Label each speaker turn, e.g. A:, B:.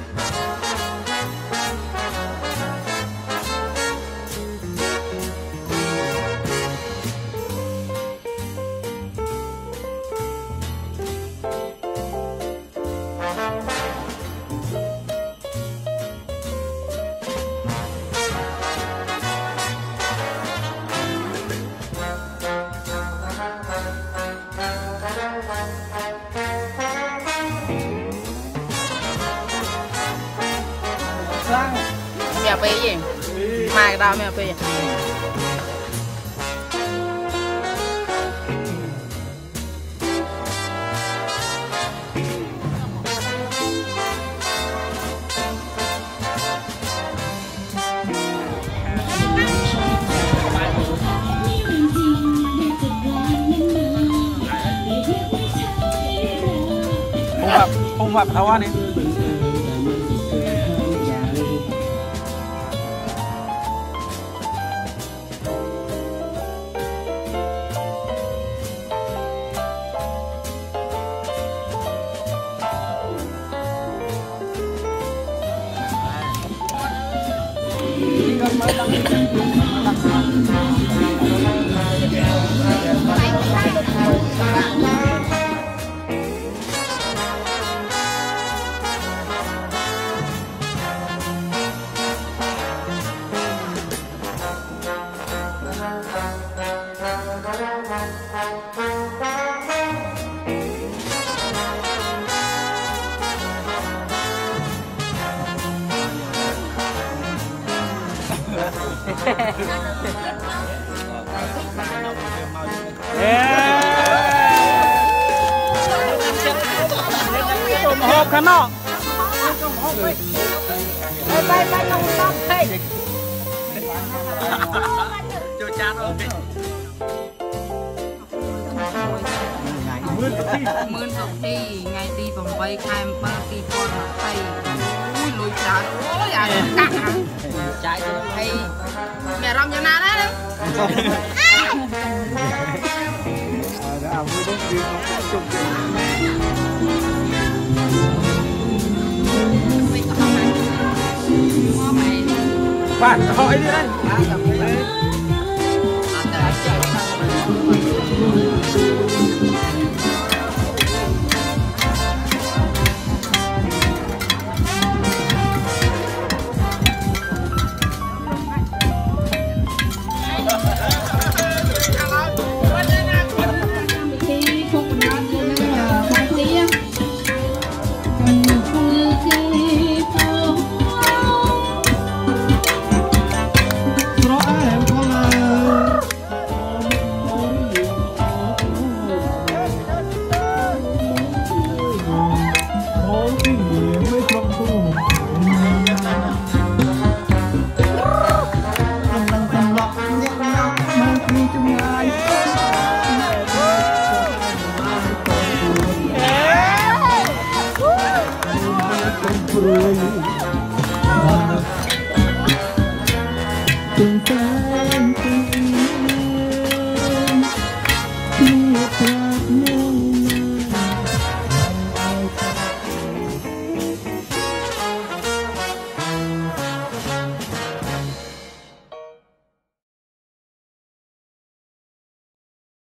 A: mẹ bê gì mai đó mẹ bê
B: không phạm tháo ăn đi hộp khăn nọ bay không xong hey cho cha nó
A: mươn tổng thi ngày đi vòng vây khai ba đi con tay ui lùi trả ôi à cắt chạy hay mẹ rong cho nào đấy
B: bạn hỏi đi đây
C: Hãy subscribe cho kênh Ghiền Mì Gõ để không bỏ lỡ